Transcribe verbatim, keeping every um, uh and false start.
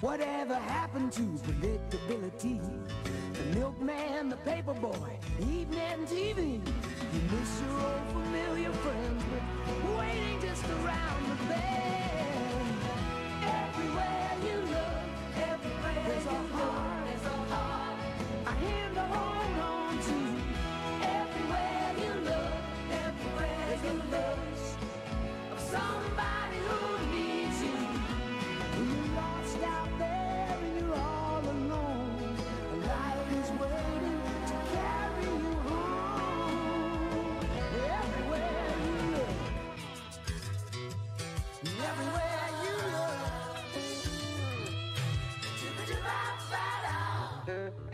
Whatever happened to predictability? The milkman, the paperboy, evening T V. You miss your old familiar friends, but waiting just around the bend. Everywhere you look, everywhere there's a heart, there's a heart, a hand to hold on to. Everywhere you look, everywhere there's a love of somebody who needs you. When you're lost out there and you're all alone, life is waiting to carry you home. Everywhere you look, everywhere you look,